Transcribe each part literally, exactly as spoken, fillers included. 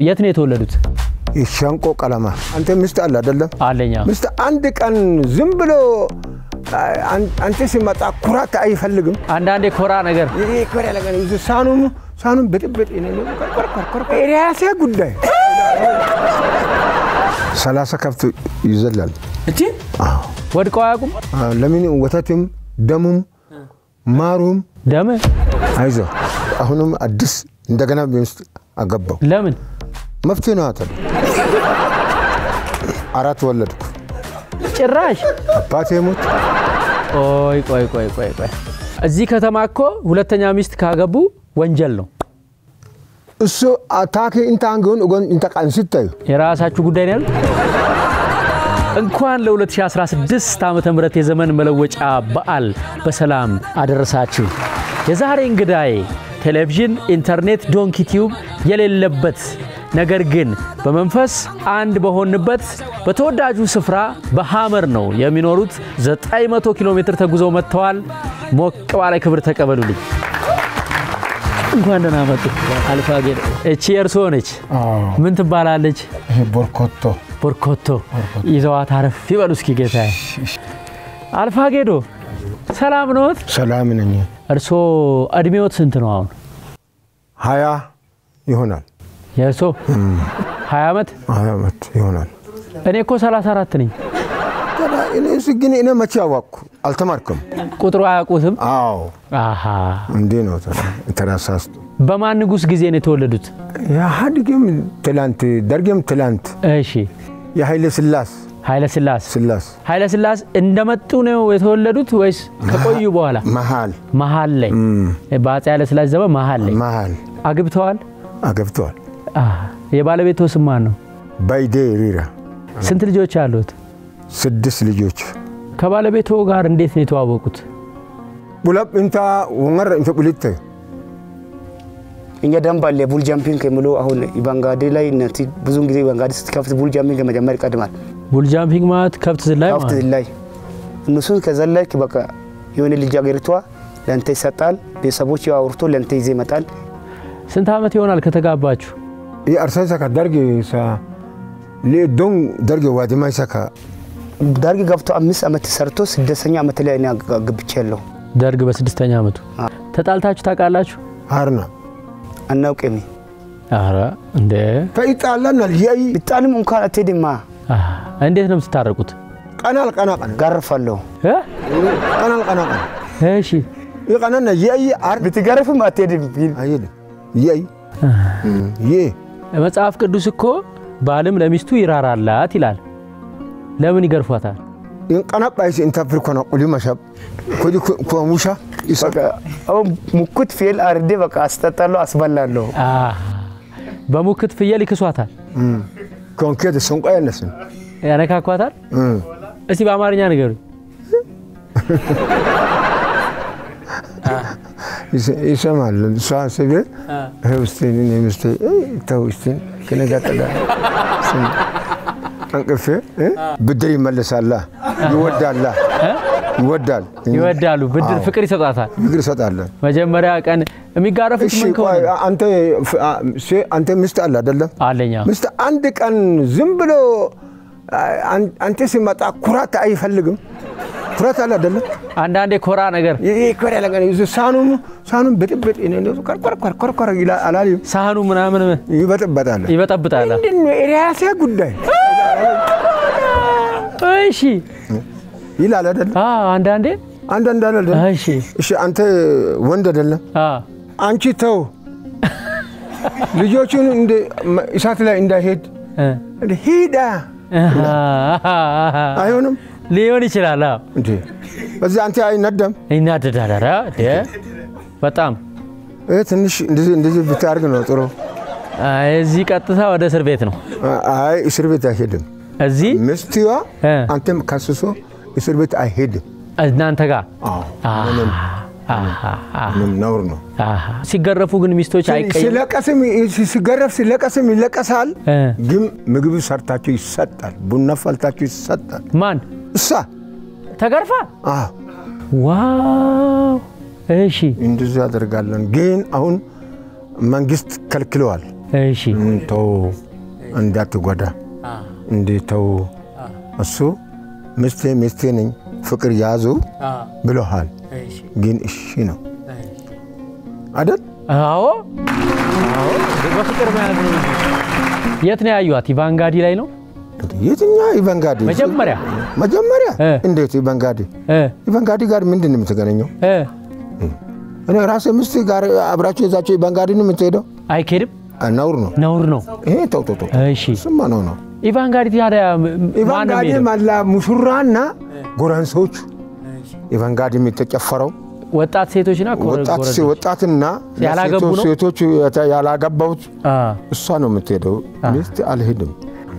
የት ነው የተወለዱት? ይሻንቆ ቀለማ አንተ ምስት አለ አይደለም? አለኛ ምስት አንድ ቀን ዝም ብሎ አንተ ሲመጣ ኩራት አይፈልግም። አንዳንዴ ኮራ ነገር ይሄ ኮራ ነገር ሳኑን ሳኑን በጥብጥ ነው ኮርኮር ኤሪያሴ ጉዳይ ሰላሳ ከብት ይዘላል እቺ ወድቀው አያውቁም። ለምን ወተትም ደሙም ማሩም ደም አይዞ አሁንም አዲስ እንደገና ቢንስ አገባው ለምን መፍትሄ ነው አተል አራት ወለድኩ ጭራሽ አባቴ ሞት ኦይ ቆይ ቆይ ቆይ ቆይ እዚህ ከተማ እኮ ሁለተኛ ሚስት ካገቡ ወንጀል ነው እሱ አታክ እንታንጎን ወን እንተቃንስታዩ የራሳችሁ ጉዳይ ነው እንኳን ለ2016 ዓመተ ምህረት የዘመን መለወጫ በዓል በሰላም አደረሳችሁ የዛሬ እንግዳይ ቴሌቪዥን ኢንተርኔት ዶንኪ ቲዩብ የሌለበት ነገር ግን በመንፈስ አንድ በሆንበት በተወዳጁ ስፍራ በሃመር ነው የሚኖሩት ዘጠኝ መቶ ኪሎ ሜትር ተጉዘው መጥተዋል ሞቅ ባለ ክብር ተቀበሉልኝ እንኳን ደህና መጡ አልፋ ጌዶ እቺ እርሶ ነች ምን ትባላለች ቦርኮቶ ቦርኮቶ ይዘዋት አረፍ ይበሉ እስኪ ጌታዬ አልፋ ጌዶ ሰላም ነዎት ሰላም ነኝ እርሶ እድሜዎት ስንት ነው አሁን ሃያ ይሆናል የሶ ሃያ አመት ሃያ አመት ይሆናል እኔ እኮ ሰላሳ አራት ነኝ ታዲያ እኔ ስግኒ እኔ መቼ አወቅኩ አልተማርኩም ቁጥሩ አያውቁትም አዎ አሃ እንዴ ነው ታዲያ ተራሳስ በማን ንጉስ ጊዜ ነው የተወለዱት ያ ሀዲግም ትላንት ደርግም ትላንት እሺ የኃይለ ስላስ ኃይለ ስላስ ስላስ ኃይለ ስላስ እንደመጡ ነው የተወለዱት ወይስ ከቆዩ በኋላ መሃል መሃል ላይ ባጽ ኃይለ ስላስ ዘመን መሃል ላይ መሃል አግብተዋል አግብተዋል አህ የባለቤቱ ስም ማን ነው ባይዴ ሪራ ስንት ልጆች አሉት ስድስት ልጆች ከባለቤቱ ጋር እንዴት ነው የተዋወቁት ቡላብ እንታ ወንገር እንተ ቁልት እኛ ደምባለ ቡል ጃምፒንግ ከመሎ አሁን ይባንጋዴ ላይ ነቲ ብዙን ጊዜ ይባንጋዴ ስትከፍት ቡል ጃምፒንግ ከመጀመር ይቀድማል ቡል ጃምፒንግ ማለት ከብት ዝላይ ማለት ከብት ዝላይ እነሱ ከዘላይ በቃ የሆነ ልጅ አገርቷ ለንተ ይሰጣል ቤተሰቦች ያወርቶ ለንተ ይዘ ይመጣል ስንት አመት ይሆናል ከተጋባችሁ የአርሳሳ ከደርግ ሳ ለዶን ደርግ ዋዲማይ ሰካ ደርግ ገብቶ አምስት አመት ሰርቶ ስድስተኛ አመት ላይ እኔ አግብቻለሁ ደርግ በስድስተኛ አመቱ ተጣልታችሁ ታውቃላችሁ አርና አናውቅም አራ እንደ ተይጣላና ይይ ብጣልም እንኳን አትሄድማ እንዴት ነው የምትታረቁት ቀናል ቀናቀን ጋርፋለሁ እ ቀናል ቀናቀን እሺ ይቀናና ይይ አር ብትጋርፍም አትሄድም አይሄድ ይይ ይ መጽሐፍ ቅዱስ እኮ ባልም ለሚስቱ ይራራላት ይላል ለምን ይገርፏታል እንቀናባይስ እንታፍርኮና ቁሊ ማሻብ ኮዲ ኮሙሻ ይሰቃ አው ሙኩት ፊል አርዴ በቃ አስተጣለው አስበላለሁ አ በሙኩት ፍየል ይክሷታል ኮንከደ sonqa ያነስን ያነካኳታል እስቲ በአማርኛ ንገሩ ይሰማል ሷሰበ ህውስቲን ነምስተ ተውስቲን ከነጋጠዳ አንቀፈ ብድር ይመለሳላ ይወዳላ ይወዳል ይወዳሉ ብድር ፍቅር ይሰጣታል ፍቅር ይሰጣል መጀመሪያ ቀን የሚጋረፉት ምን ከሆነ አንተ አንተ ምስት አለ አይደለም አለኛ ምስት አንድ ቀን ዝም ብሎ አንተ ሲመጣ ኩራት አይፈልግም ኩራት አለ አይደለም አንዳንዴ ኮራ ነገር ይሄ ኮራ ነገር ሳኑን ሳኑን በጥብጥ ነው ኮርኮር ኮርኮር ይላ አላሊ ሳህኑ ምናምን ይበጥበጣል ይበጥብጣል እንዴ ኤሪያሴ ጉዳይ እሺ ይላል አይደለም አ አንዳንዴ አንዳንድ አይደለም እሺ እሺ አንተ ወንድ አይደለም አ አንቺ ተው ልጆቹን እንደ እሳት ላይ እንዳይሄድ እንደ ሄዳ አይሆንም ሊሆን ይችላል አዎ እንዴ በዛ አንተ አይነደም ይናደዳል ኧረ እንዴ በጣም እ ትንሽ እንደዚህ እንደዚህ ብታርግ ነው ጥሩ አይ እዚህ ቀጥታ ወደ እስር ቤት ነው አይ እስር ቤት አይሄድም እዚህ ምስቲዋ አንተም ካስሶ እስር ቤት አይሄድም እናንተ ጋር አዎ አሃ ምን ነውር ነው አሃ ሲገረፉ ግን ሚስቶች አይቀየም ሲለቀስም ሲገረፍ ሲለቀስም ይለቀሳል ግን ምግብ ሰርታችሁ ይሰጣል ቡና ፈልታችሁ ይሰጣል ማን እሳ ተገርፋ አዎ ዋው እሺ እንደዚህ ያደርጋለን ግን አሁን መንግስት ከልክለዋል እሺ ተው እንዳትጎዳ እንዴ ተው እሱ ምስቴ ምስቴ ነኝ ፍቅር ያዙ ብለሃል ግን እሺ ነው አይደል አዎ አዎ በፍቅር ማለት ነው የት ነው ያዩት ኢቫንጋዲ ላይ ነው የትኛ ኢቫንጋዲ መጀመሪያ መጀመሪያ እንዴት ኢቫንጋዲ ኢቫንጋዲ ጋር ምንድነው የምትገናኘው እ እኔ ራሴ ምስቴ ጋር አብራችሁ እዛችሁ ኢቫንጋዲ ነው የምትሄደው አይከድም ነውር ነው ነውር ነው ይሄ ተው ተው እሺ ስማ ነው ነው ኢቫንጋዲ ታዲያ ኢቫንጋዲ ማላ ሙሽራና ጎራንሶች ኢቫንጋዲ የሚተጨፈረው ወጣት ሴቶችና ወጣት ወጣትና ያላገቡ ነው ሴቶች ያላገባውት እሷ ነው የምትሄደው ሚስት አልሄድም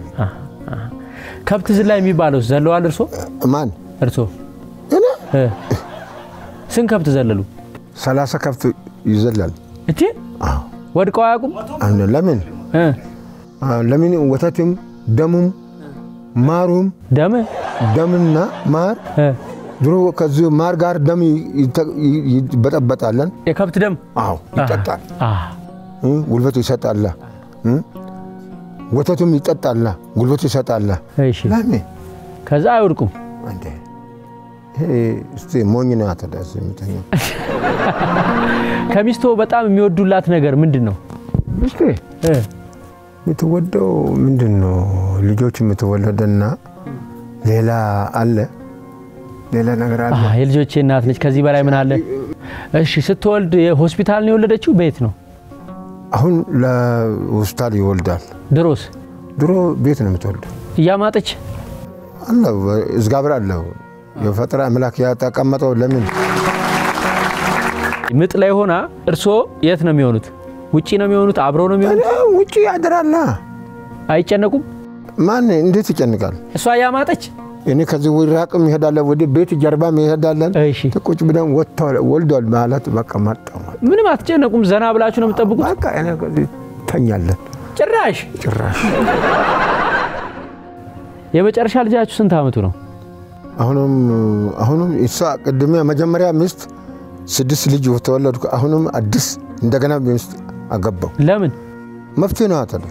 ከብት ዝላይ የሚባለው ዘለዋል እርሶ ማን እርሶ እኔ እ ስንት ከብት ዘለሉ ሰላሳ ከብት ይዘላል እቺ አዎ ወድቀው አያውቁም አንተ ለምን እ ለምን ወተትም ደሙም ማሩም ደም ደምና ማር እ ድሮ ከዚህ ማር ጋር ደም ይበጠበጣለን የከብት ደም አዎ ይጠጣል አዎ ጉልበት ይሰጣል ወተቱም ይጠጣል ጉልበት ይሰጣል እሺ ለምን ከዛ አይወድቁም አንተ እስቲ ሞኝ ነው አተዳስ የምትኛው ከሚስቶ በጣም የሚወዱላት ነገር ምንድነው ሚስቴ እ የምትወደው ምንድነው ልጆች የምትወለደና ሌላ አለ ሌላ ነገር አለ አህ የልጆቼ እናት ልጅ ከዚህ በላይ ምን አለ እሺ ስትወልድ ሆስፒታል ነው የወለደችው ቤት ነው አሁን ለሆስፒታል ይወልዳል ድሮስ ድሮ ቤት ነው የምትወልደው ያማጠች አላህ እዝጋብራ አለው የፈጠራ አምላክ ያተቀመጠው ለምን ምጥ ላይ ሆና እርሶ የት ነው የሚሆኑት ውጪ ነው የሚሆኑት አብረው ነው የሚሆኑት ውጪ ያድራላ አይጨነቁም ማን እንዴት ይጨንቃል እሷ ያማጠች እኔ ከዚህ ወራቅም ይሄዳል ወደ ቤት ጀርባም ይሄዳል ተቁጭ ብለን ወጥቷል ወልዷል ማለት በቃ መጣው ምንም አትጨነቁም ዘና ብላችሁ ነው የምትጠብቁት በቃ እኔ ተኛለን ጭራሽ ጭራሽ የመጨረሻ ልጃችሁ ስንት አመቱ ነው አሁንም አሁንም እሷ ቅድሚያ መጀመሪያ ሚስት ስድስት ልጅ ተወለድኩ አሁንም አዲስ እንደገና ሚስት አገባው ለምን መፍትሄ ነው አተለ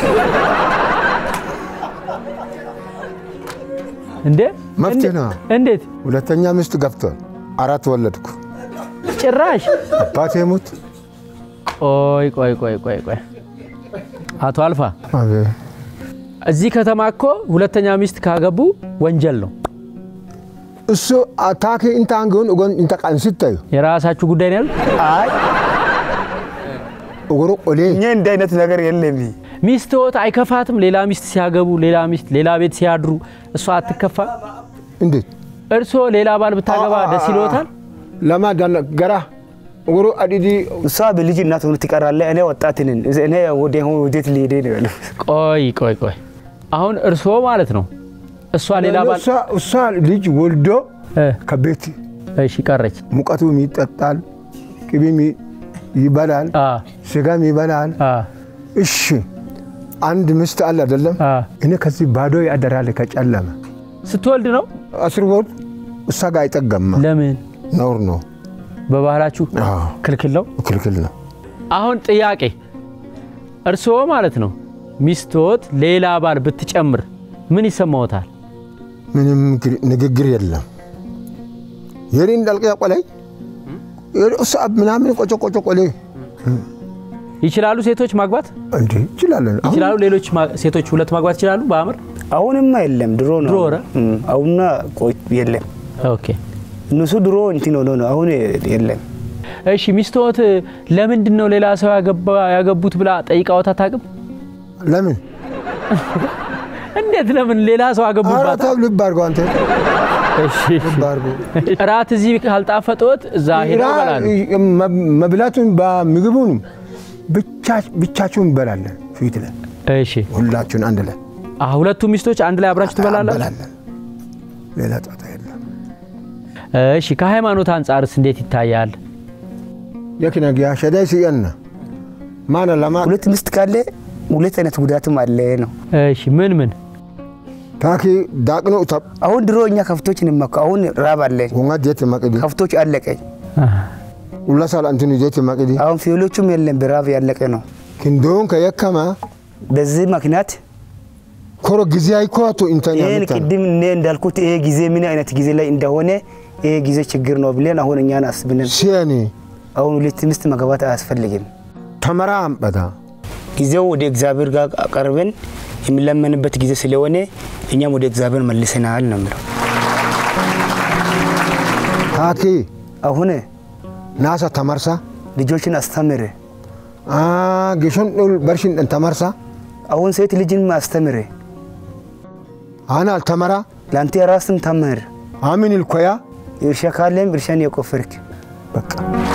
እንዴ መፍትሄ ነው እንዴት ሁለተኛ ሚስት ገብቷል አራት ወለድኩ ጭራሽ አባቴ ሞት ቆይ ቆይ ቆይ ቆይ ቆይ አቶ አልፋ አቤ እዚህ ከተማኮ ሁለተኛ ሚስት ካገቡ ወንጀል ነው እሱ አታኪ እንታንጎን ወን እንተቃንስታዩ የራሳችሁ ጉዳይ ነው አይ ወሮ ቆሌ እኛ እንደ አይነት ነገር የለም ሚስቶት አይከፋትም ሌላ ሚስት ሲያገቡ ሌላ ሚስት ሌላ ቤት ሲያድሩ እሷ አትከፋ እንዴት እርሶ ሌላ ባል ብታገባ ደስ ይሎታል ለማ ገራ ወሮ አዲዲ እሷ በልጅ እናት ሆነ ትቀራለ እኔ ወጣት ነኝ እኔ ወደ ሆነ ወዴት ሊሄድ ነው ቆይ ቆይ ቆይ አሁን እርሶ ማለት ነው እሷ ሌላ ባል እሷ እሷ ልጅ ወልዶ ከቤት እሺ ቀረች ሙቀቱ ይጠጣል ቅቤም ይበላል አ ስጋም ይበላል አ እሺ አንድ ምስት አለ አይደለም እኔ ከዚህ ባዶ ያደራለ ከጨለማ ስትወልድ ነው አስር ወር እሷ ጋር አይጠገም ለምን ነውር ነው በባህላችሁ ክልክል ነው ክልክል ነው አሁን ጥያቄ እርሶ ማለት ነው ሚስቶት ሌላ ባል ብትጨምር ምን ይሰማውታል ምንም ንግግር የለም የሪ እንዳልቀያ ቆላይ እሱ አብ ምናምን ቆጮ ቆጮ ቆሌ ይችላሉ ሴቶች ማግባት እንዴ ይችላሉ ይችላሉ ሌሎች ሴቶች ሁለት ማግባት ይችላሉ በአምር አሁንም የለም ድሮ ነው ድሮ አሁንና ቆይ የለም ኦኬ እነሱ ድሮ እንት ነው ነው አሁን የለም እሺ ሚስቶት ለምንድን ነው ሌላ ሰው ያገባ ያገቡት ብላ ጠይቃውታ ታቅም ለምን እንዴት ለምን ሌላ ሰው አገቡባት አራታው ልባርጎ አንተ እሺ ልባርጎ ራት እዚህ ካልጣፈጦት እዛ ሄደው በላሉ መብላቱን በምግቡን ብቻ ብቻችሁን በላለን ፊት ላይ እሺ ሁላችሁን አንድ ላይ አህ ሁለቱ ሚስቶች አንድ ላይ አብራችሁ ትበላላችሁ ሌላ ጣጣ የለም እሺ ከሃይማኖት አንፃርስ እንዴት ይታያል የከነጊያ ሸዳይ ሲያና ማና ለማ ሁለት ሚስት ካለ ሁለት አይነት ጉዳትም አለ ነው እሺ ምን ምን ታኪ ዳቅኖ ታብ አሁን ድሮኛ ከፍቶች እንመካ አሁን ራብ አለ ወንጋ ጀት ማቀዲ ከፍቶች አለቀኝ ሁላ ሳል አንተን ጀት ማቀዲ አሁን ፊሎቹም የለም በራብ ያለቀ ነው كندون كيكما بزي مكنات كورو جزي أيكواتو إنتاني إيه كديم نين دالكوت إيه جزي منا أنا تجزي لا إنده هونه إيه جزي شجرنا بلينا هون إني أنا أسبنا سياني أو نلي تمست مجابات أسفل لجيم تمرام بدا جزي وديك زابير جا قربين يملا من بيت جزي سلوانه إني موديك زابير مللسنا على نمر هاكي أو هنا ناسا تمرسا لجوشين أستمر آه جيشون نقول برشين أنت مرسا أون سيت لجين ما أستمر أنا التمرة لانتي راسم تمر آمين الكويا يرشا كارلين برشان يكفرك بك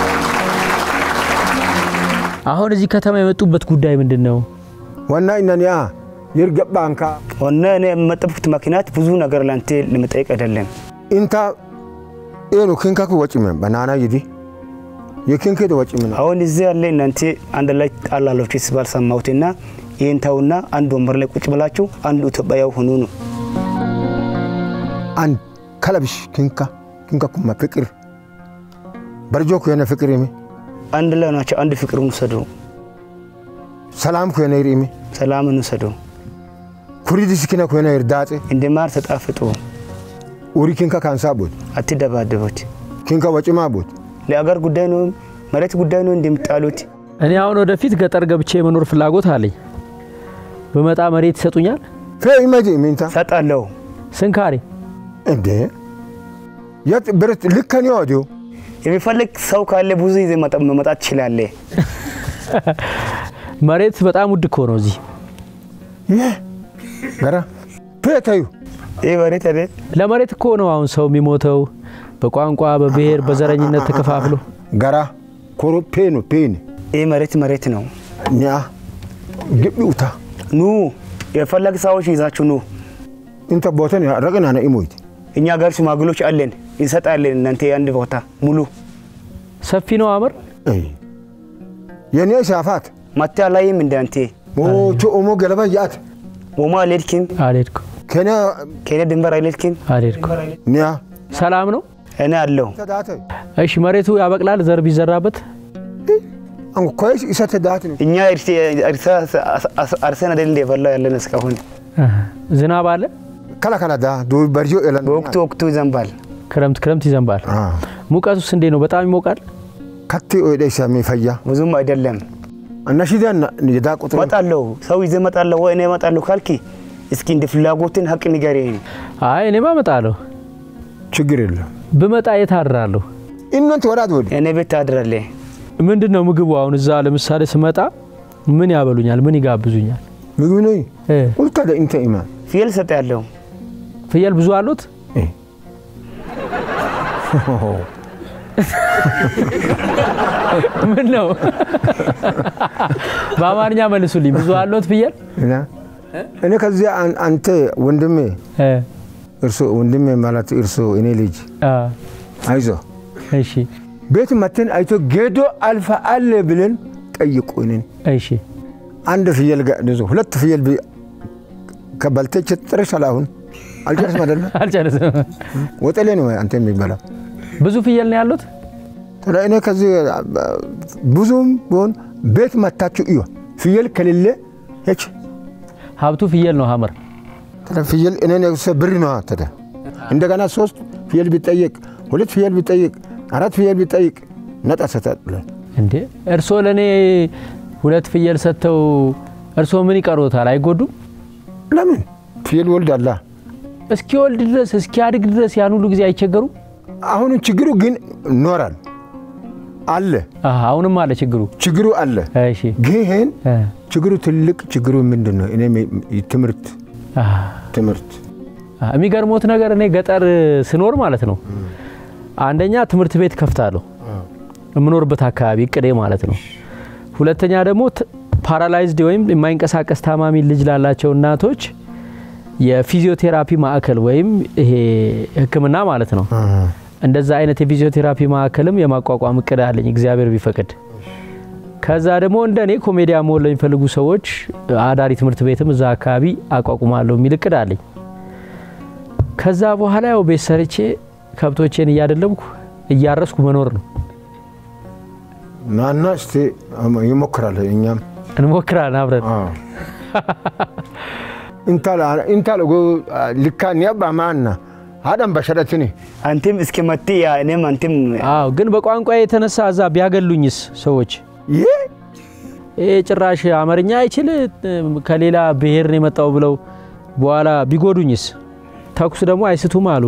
አሁን እዚህ ከተማ የመጡበት ጉዳይ ምንድነው? ዋና ኢነኛ ይርገብ ባንካ ወና እኔ መጥፍት ማኪናት ብዙ ነገር ላንተ ለመጠየቅ አይደለም እንታ ኤኑ ክንካኩ ወጪም ባናና ይዲ የክንከ ወጪም ነው አሁን እዚህ ያለ እናንተ አንድ ላይ ጣላሎች ሲባል ሰማውትና ይንታውና አንድ ወንበር ላይ ቁጭ ብላችሁ አንዱ ኢትዮጵያው ሆኖ ነው አንድ ከለብሽ ክንካ ክንካ ኩማ ፍቅር በርጆኩ የነ ፍቅር ይሚ አንድ ላይ ናቸው አንድ ፍቅሩን ሰዶ ሰላም ኩ የነ ይሪሚ ሰላምን ሰዶ ኩሪዲ ስኪና ኩ የነ ይርዳጽ እንደማር ተጣፍጡ ኡሪ ክንካ ካንሳቦት አትደባደቡት ክንካ ወጪማ ቦት ለአገር ጉዳይ ነው መሬት ጉዳይ ነው እንደምጣሉት እኔ አሁን ወደፊት ገጠር ገብቼ መኖር ፍላጎት አለኝ በመጣ መሬት ይሰጡኛል ፈይመጂ ሚንታ ሰጣለው ስንካሪ እንዴ የት ብረት ልከኒ ወዲው የሚፈልግ ሰው ካለ ብዙ ይዘ መጣት ይችላል መሬት በጣም ውድ እኮ ነው እዚህ የ ገራ ፈታዩ ይሄ መሬት አይደል ለመሬት እኮ ነው አሁን ሰው የሚሞተው በቋንቋ በብሔር በዘረኝነት ተከፋፍሎ ገራ ኮሮ ፔኑ ፔን ይሄ መሬት መሬት ነው ኛ ግብኡታ ኑ የፈለግ ሰዎች ይዛችሁ ኑ እንተ ቦተን ያረጋና ነው ኢሞይት እኛ ጋር ሽማግሎች አለን እንሰጣለን እናንተ አንድ ቦታ ሙሉ ሰፊ ነው አመር አይ የኔ ሻፋት ማታ ላይም እንዳንተ ሞቾ ኦሞ ገለባ ያት ኦማ አልሄድክም አልሄድኩ ከና ከኔ ድንበር አልሄድክም አልሄድኩ ኒያ ሰላም ነው እኔ አለው እሺ መሬቱ ያበቅላል ዘር ቢዘራበት አንኩ ኮይስ ይሰተዳት ነው እኛ እርሲ እርሳ አርሰና አይደል እንደበላ ያለን እስካሁን ዝናብ አለ ከላ ከላ ዳ ዱ በርጆ ኤላን ወቅቱ ወቅቱ ይዘንባል ክረምት ክረምት ይዘንባል ሙቀቱስ እንዴ ነው በጣም ይሞቃል ከቲ ወይደሻ የሚፈያ ብዙም አይደለም እነሺዳን የዳ ቁጥር መጣለው ሰው ይዘመጣለው ወይ እኔ መጣለው ካልኪ እስኪ እንደ ፍላጎትን ሀቅ ንገረኝ አይ እኔማ መጣለው ችግር የለም በመጣ የታራለሁ እናንተ ወራት ወዲ እኔ ቤት ታድራለህ ምንድነው ምግቡ አሁን እዛ ለምሳሌ ስመጣ ምን ያበሉኛል ምን ይጋብዙኛል ምግብ ነው እ ቁልታ ደ እንተ ኢማ ፍየል ሰጣለው ፍየል ብዙ አሉት እ ምን ነው በአማርኛ መልሱልኝ ብዙ አሉት ፍየል እና እኔ ከዚህ አንተ ወንድሜ እ እርሱ ወንድሜ ማለት እርሱ እኔ ልጅ አ አይዞ እሺ ቤት መተን አይቶ ጌዶ አልፋ አለ ብለን ጠይቁንን እሺ አንድ ፍየል ጋር ደዞ ሁለት ፍየል ከበልተች ጥርሰላሁን አልጨረስም አይደል አልጨረስም ወጠሌ ነው አንተ የሚበላ ብዙ ፍየል ነው ያሉት ተራእኔ ከዚህ ብዙም ቢሆን ቤት መታችሁ እዩ ፍየል ከሌለ እቺ ሀብቱ ፍየል ነው ሀመር ተራ ፍየል እኔ ነው ብር ነው አተደ እንደገና ሶስት ፍየል ቢጠይቅ ሁለት ፍየል ቢጠይቅ አራት ፍየል ቢጠይቅ ነጣ ሰጣለ እንዴ እርሶ ለኔ ሁለት ፍየል ሰተው እርሶ ምን ይቀርዎታል አይጎዱም ለምን ፍየል ወልዳላ እስኪ ወልድ ድረስ እስኪ አድግ ድረስ ያን ሁሉ ጊዜ አይቸገሩ አሁን ችግሩ ግን ኖራል አለ አሃ አሁንም አለ ችግሩ ችግሩ አለ እሺ ግን ችግሩ ትልቅ ችግሩ ምንድነው እኔ ትምርት አሃ ትምርት የሚገርሞት ነገር እኔ ገጠር ስኖር ማለት ነው አንደኛ ትምርት ቤት ከፍታለሁ እምኖርበት አካባቢ እቅዴ ማለት ነው ሁለተኛ ደግሞ ፓራላይዝድ ወይም የማይንቀሳቀስ ታማሚ ልጅ ላላቸው እናቶች የፊዚዮቴራፒ ማዕከል ወይም ይሄ ህክምና ማለት ነው እንደዛ አይነት የፊዚዮቴራፒ ማዕከልም የማቋቋም እቅድ አለኝ እግዚአብሔር ቢፈቅድ ከዛ ደግሞ እንደኔ ኮሜዲያ መሆን ለሚፈልጉ ሰዎች አዳሪ ትምርት ቤትም እዛ አካባቢ አቋቁማለሁ የሚል እቅድ አለኝ ከዛ በኋላ ያው ቤት ሰርቼ ከብቶቼን እያደለብኩ እያረስኩ መኖር ነው ናና እስቲ ይሞክራል እኛም እንሞክራለን አብረን እንታላ እንታላ ጎ ልካን ያባማና አዳም በሸረትኒ አንተም እስከመት ያ እኔም አንተም አው ግን በቋንቋ የተነሳ እዛ ቢያገሉኝስ ሰዎች ይሄ እህ ጭራሽ አማርኛ አይችል ከሌላ ብሄር ነው የመጣው ብለው በኋላ ቢጎዱኝስ ታኩስ ደግሞ አይስቱም አሉ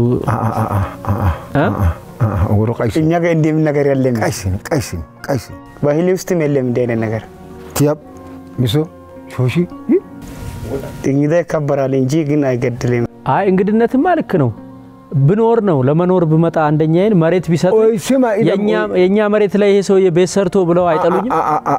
ወሮ ቀይስ እኛ ጋር እንደም ነገር የለም ቀይስ ቀይስ ቀይስ ባህል ውስጥም የለም እንደነ ነገር ቲያብ ሚሶ ሾሺ እንግዲህ ከበራል እንጂ ግን አይገድልም አይ እንግድነትም ማልክ ነው ብኖር ነው ለመኖር በመጣ አንደኛዬን መሬት ቢሰጥ የኛ የኛ መሬት ላይ ይሄ ሰው የቤት ሰርቶ ብለው አይጠሉኝም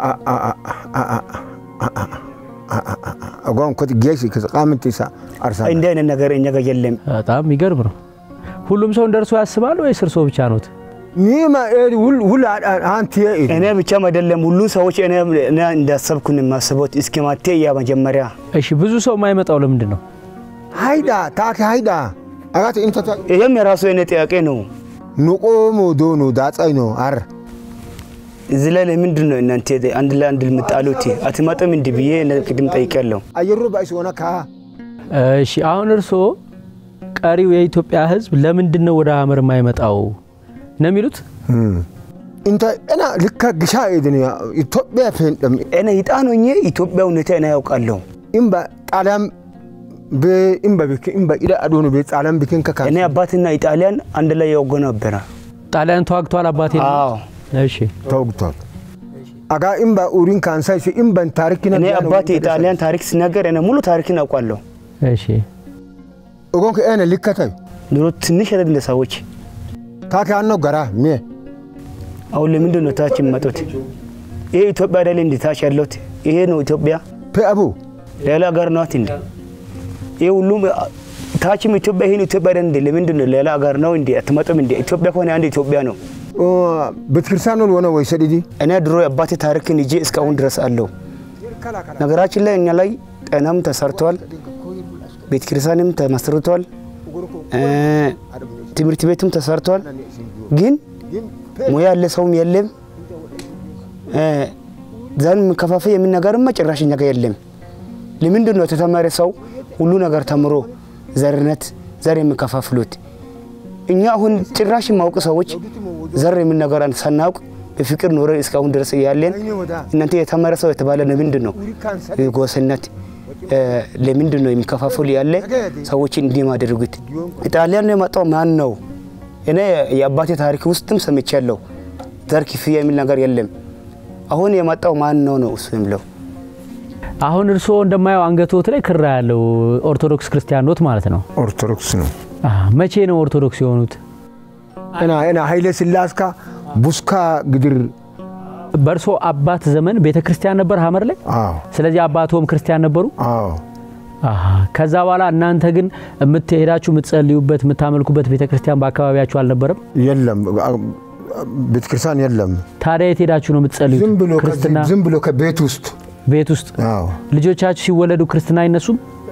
አጓን ኮት ጌሽ ከቃምንቲሳ አርሳ እንደነ ነገር እኛ ጋር የለም በጣም ይገርም ነው ሁሉም ሰው እንደርሶ ያስባል ወይስ እርሶ ብቻ ነው ኒማ ሁሉ ሁሉ አንተ እኔ ብቻ አይደለም ሁሉ ሰዎች እኔ እኔ እንዳሰብኩን ማሰቦት እስኪማቴ ያ መጀመሪያ እሺ ብዙ ሰው ማይመጣው ለምንድን ነው ሃይዳ ታክ ሃይዳ አጋት እንተ ይሄም የራሱ የኔ ጥያቄ ነው ንቆሞ ዶኖ ዳጻይ ነው አር እዚህ ላይ ለምንድን ነው እናንተ አንድ ላይ አንድ ልምጣሉት አትመጣም እንዴ ብዬ ቅድም ጠይቄያለሁ አየሩ ባይስ ሆነካ እሺ አሁን እርሶ ቀሪው የኢትዮጵያ ህዝብ ለምንድን ነው ወደ ሐመር ማይመጣው ነው የሚሉት እንተ እና ልካ ግሻ እድን ኢትዮጵያ ፈንደም እኔ ይጣኑኝ ኢትዮጵያው ነተ እኔ ያውቃለሁ ኢምባ ጣሊያን በኢምባ ቢክ ኢምባ ኢዳ አዶኑ በጣሊያን ቢክን ከካ እኔ አባትና ኢጣሊያን አንድ ላይ ያወገ ነበር ጣሊያን ተዋግቷል አባቴ አዎ እሺ ተዋግቷል አጋ ኢምባ ኡሪን ካንሳይ ኢምባን ታሪክና እኔ አባቴ ኢጣሊያን ታሪክ ሲነገር እኔ ሙሉ ታሪክን አውቃለሁ እሺ ኦጎን ከእኔ ልከታይ ድሮ ትንሽ አይደለ ሰዎች ታካኖ ጋራ ሜ አሁን ለምንድን ነው ታች መጥቶት ይሄ ኢትዮጵያ አይደል እንዴ ታች ያለውት ይሄ ነው ኢትዮጵያ ፔአቡ ሌላ ጋር ነው እንዴ ይሄ ሁሉም ታችም ኢትዮጵያ ይሄን ኢትዮጵያ አይደል እንዴ ለምንድን ነው ሌላ ጋር ነው እንዴ አትመጡም እንዴ ኢትዮጵያ ሆነ አንድ ኢትዮጵያ ነው ኦ በትክርሳኑ ነው ወይ ሰዲዲ እኔ ድሮ አባቴ ታሪክን ይዤ እስካሁን ድረስ አለው ነገራችን ላይ እኛ ላይ ጤናም ተሰርቷል ቤተክርስቲያንም ተመስርቷል ትምህርት ቤትም ተሰርቷል ግን ሙያ ያለ ሰውም የለም ዛን መከፋፈ የሚነገርም መጨረሻኛ ጋር የለም ለምንድን ነው ተተማረ ሰው ሁሉ ነገር ተምሮ ዘርነት ዘር የሚከፋፍሉት እኛ አሁን ጭራሽ ማውቅ ሰዎች ዘር የሚነገራን ሰናውቅ በፍቅር ኖረ እስካሁን ድረስ ያለን እናንተ የተማረ ሰው የተባለ ለምንድን ነው ጎሰነት ለምንድን ነው የሚከፋፈሉ ያለ ሰዎች እንዲማደርጉት ኢጣሊያን ነው የመጣው ማን ነው እኔ የአባቴ ታሪክ ውስጥም ሰምቻለሁ ዘር ክፍያ የሚል ነገር የለም አሁን የመጣው ማን ነው ነው እሱ የሚለው አሁን እርሶ እንደማየው አንገቶት ላይ ክራ ያለው ኦርቶዶክስ ክርስቲያን ኖት ማለት ነው ኦርቶዶክስ ነው አህ መቼ ነው ኦርቶዶክስ የሆኑት እና እና ኃይለ ስላስካ ቡስካ ግድር በርሶ አባት ዘመን ቤተክርስቲያን ነበር ሐመር ላይ አዎ ስለዚህ አባቶም ክርስቲያን ነበሩ አዎ አሃ ከዛ በኋላ እናንተ ግን የምትሄዳችሁ የምትጸልዩበት የምታመልኩበት ቤተክርስቲያን በአካባቢያችሁ አልነበረም የለም ቤተክርስቲያን የለም ታዲያ የት ሄዳችሁ ነው የምትጸልዩት ዝም ብሎ ክርስቲና ዝም ብሎ ከቤት ውስጥ ቤት ውስጥ አዎ ልጆቻችሁ ሲወለዱ ክርስቲና አይነሱም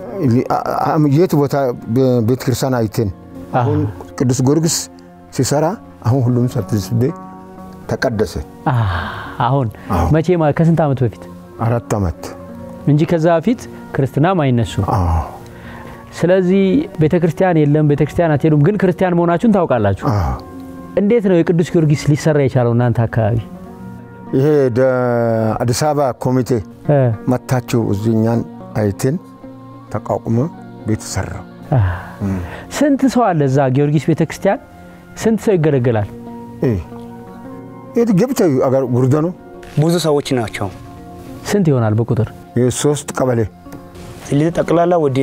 የት ቦታ ቤተክርስቲያን አይተን አሁን ቅዱስ ጊዮርጊስ ሲሰራ አሁን ሁሉም ሰብስቤ ተቀደሰ አሁን መቼ ማ ከስንት አመት በፊት አራት አመት እንጂ ከዛ በፊት ክርስቲና ማይነሱ አዎ ስለዚህ ቤተክርስቲያን የለም ቤተክርስቲያን አትሄዱም ግን ክርስቲያን መሆናችሁን ታውቃላችሁ አዎ እንዴት ነው የቅዱስ ጊዮርጊስ ሊሰራ የቻለው እናንተ አካባቢ ይሄ አዲስ አበባ ኮሚቴ መታችሁ እዚህኛን አይተን ተቋቁሞ ቤት ሰራ ስንት ሰው አለ እዛ ጊዮርጊስ ቤተክርስቲያን ስንት ሰው ይገለገላል እ እት ገብተው አገር ጉርዶ ነው ብዙ ሰዎች ናቸው ስንት ይሆናል በቁጥር የሶስት ቀበሌ ስለዚህ ጠቅላላ ወደ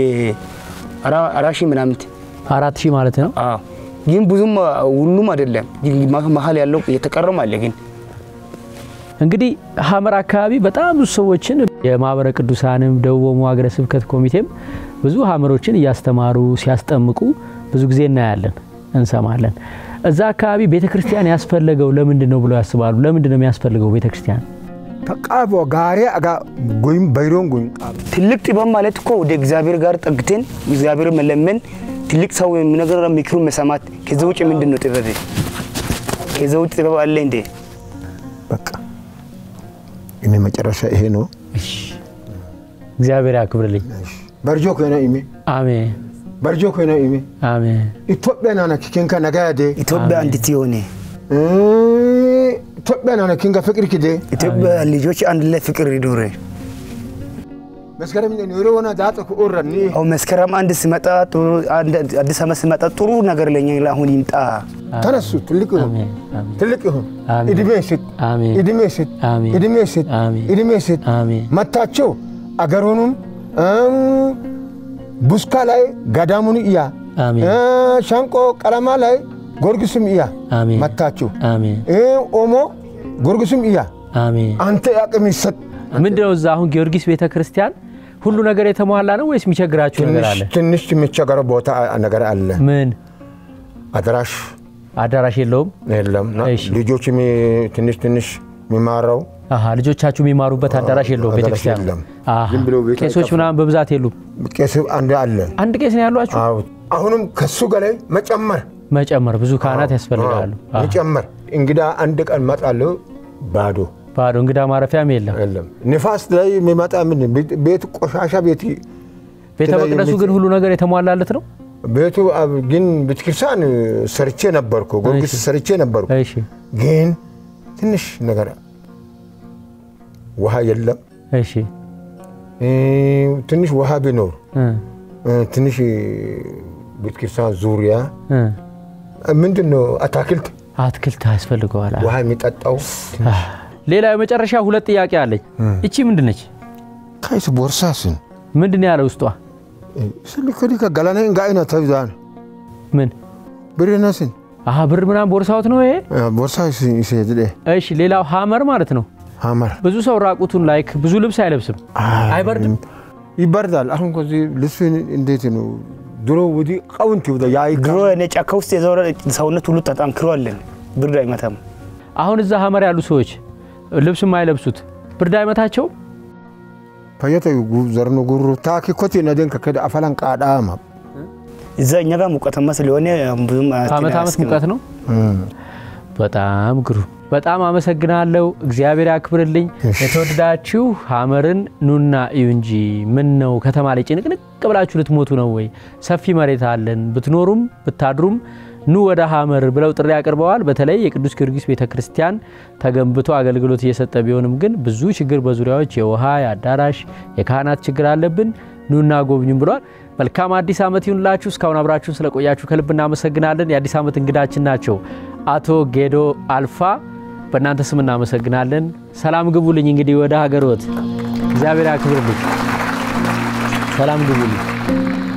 አራት ሺህ ምናምን አራት ሺህ ማለት ነው አዎ ግን ብዙም ሁሉም አይደለም መሀል ያለው የተቀረመ አለ ግን እንግዲህ ሐመር አካባቢ በጣም ብዙ ሰዎችን የማህበረ ቅዱሳንም ደቡብ ሀገረ ስብከት ኮሚቴም ብዙ ሐመሮችን ያስተማሩ ሲያስጠምቁ ብዙ ጊዜ እናያለን እንሰማለን እዛ አካባቢ ቤተክርስቲያን ያስፈልገው ለምንድን ነው ብሎ ያስባሉ ለምንድን ነው የሚያስፈልገው ቤተክርስቲያን ተቃቦ ጋሪ አጋ ጎይም ባይሮን ጎይም ትልቅ ጥበብ ማለት እኮ ወደ እግዚአብሔር ጋር ጠግተን እግዚአብሔር መለመን ትልቅ ሰው የሚነገር ምክሩ መሰማት ከዚህ ውጭ ምንድን ነው ጥበብ ከዚህ ውጭ ጥበብ አለ እንዴ በቃ እኔ መጨረሻ ይሄ ነው እሺ እግዚአብሔር ያክብርልኝ በርጆ ከነ ኢሜ አሜን በርጆ ከነ ኢሜ አሜን ኢትዮጵያ ናና ኪንካ ነጋዴ ኢትዮጵያ እንድትሆነ ኢትዮጵያ ናና ኪንካ ፍቅር ኪዴ ኢትዮጵያ ልጆች አንድ ላይ ፍቅር ይኖር መስከረም ነው ዳጥኩ ኦረኒ አው መስከረም አንድ ሲመጣ ጥሩ አንድ አዲስ አመት ሲመጣ ጥሩ ነገር ለኛ አሁን ይምጣ ተነሱ ትልቅ ይሁን ትልቅ ይሁን ኢድሜሽት አሜን ኢድሜሽት ኢድሜሽት ኢድሜሽት መታቸው አገሩንም ቡስካ ላይ ጋዳሙን ኢያ አሜን ሻንቆ ቀለማ ላይ ጎርግስም ኢያ መታቸው አሜን ኦሞ ጎርግስም ኢያ አሜን አንተ ያቅም ይሰጥ ምንድነው እዛ አሁን ጊዮርጊስ ቤተክርስቲያን ሁሉ ነገር የተሟላ ነው ወይስ የሚቸግራችሁ ነገር አለ ትንሽ የሚቸገር ቦታ ነገር አለ ምን አዳራሽ አዳራሽ የለውም የለም ልጆች ትንሽ ትንሽ የሚማራው አሃ ልጆቻችሁ የሚማሩበት አዳራሽ የለውም ቤተክርስቲያን አሃ ቄሶች ምናምን በብዛት የሉም ቄስ አንድ አለ አንድ ቄስ ነው ያሏችሁ አዎ አሁንም ከሱ ጋር መጨመር መጨመር ብዙ ካህናት ያስፈልጋሉ መጨመር እንግዳ አንድ ቀን መጣለው ባዶ ባዶ እንግዳ ማረፊያም የለም የለም ንፋስ ላይ የሚመጣ ምን ቤት ቆሻሻ ቤት ቤተ መቅደሱ ግን ሁሉ ነገር የተሟላለት ነው ቤቱ ግን ቤተክርስቲያን ሰርቼ ነበርኩ ጎርጊስ ሰርቼ ነበርኩ እሺ ግን ትንሽ ነገር ውሃ የለም እሺ ትንሽ ውሃ ቢኖር ትንሽ ቤተክርስቲያን ዙሪያ ምንድነው አታክልት አትክልት ያስፈልገዋል ውሃ የሚጠጣው ሌላ የመጨረሻ ሁለት ጥያቄ አለኝ እቺ ምንድነች ካይስ ቦርሳስን ምንድነው ያለው ውስጧ ስልከዲ ከጋላና እንጋይና ተብዛን ምን ብርናስን አሃ ብር ምናምን ቦርሳውት ነው ይሄ ቦርሳስ ይሰድደ እሺ ሌላው ሃመር ማለት ነው ሃመር ብዙ ሰው ራቁቱን ላይክ ብዙ ልብስ አይለብስም አይበርድም ይበርዳል አሁን ከዚህ ልብስን እንዴት ነው ድሮ ወዲ ቃውንት ወደ ያይ ድሮ እኔ ጫካ ውስጥ የዞረ ሰውነት ሁሉ ተጣንክሯል ብርድ አይመታም አሁን እዛ ሃመር ያሉ ሰዎች ልብስ ማይለብሱት ብርድ አይመታቸው ፈየተ ዘርኖ ጉሩ ታኪ ኮቲ ነደን ከከደ አፈላን ቃዳማ እዛኛ ጋር ሙቀተማ ስለሆነ ብዙም አመት አመት ሙቀት ነው በጣም ግሩ በጣም አመሰግናለሁ እግዚአብሔር ያክብርልኝ የተወደዳችሁ ሃመርን ኑና ኢዩንጂ ምን ነው ከተማ ላይ ጭንቅንቅ ብላችሁ ልትሞቱ ነው ወይ ሰፊ መሬት አለን ብትኖሩም ብታድሩም ኑ ወደ ሃመር ብለው ጥሪ ያቀርበዋል በተለይ የቅዱስ ጊዮርጊስ ቤተክርስቲያን ተገንብቶ አገልግሎት እየሰጠ ቢሆንም ግን ብዙ ችግር በዙሪያዎች የውሃ የአዳራሽ የካህናት ችግር አለብን ኑና ጎብኙም ብሏል መልካም አዲስ አመት ይሁንላችሁ እስካሁን አብራችሁን ስለቆያችሁ ከልብ እናመሰግናለን የአዲስ አመት እንግዳችን ናቸው አቶ ጌዶ አልፋ በእናንተ ስም እናመሰግናለን ሰላም ግቡልኝ እንግዲህ ወደ ሀገርዎት እግዚአብሔር ያክብርልኝ ሰላም ግቡልኝ